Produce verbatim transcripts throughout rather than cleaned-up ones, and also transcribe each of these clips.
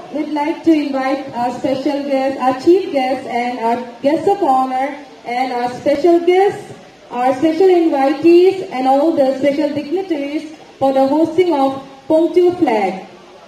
we'd like to invite our special guests, our chief guests and our guests of honor and our special guests, our special invitees and all the special dignitaries for the hosting of Pongtu Kuh Flag.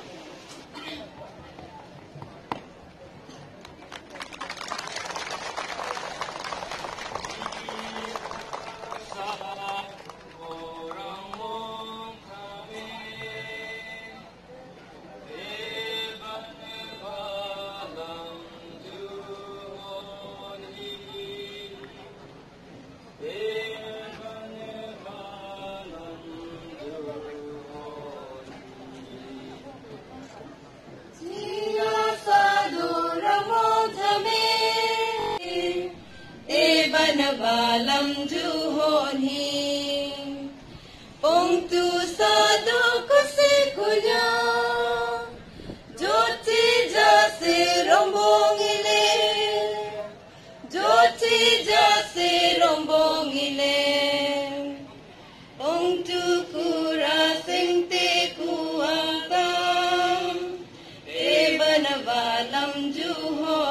Balam juhon hi Pongtu sadu kuse kunya Joti jase rombong ile Joti jase rombong ile Pongtu kura sente kuatam E bana balam juhon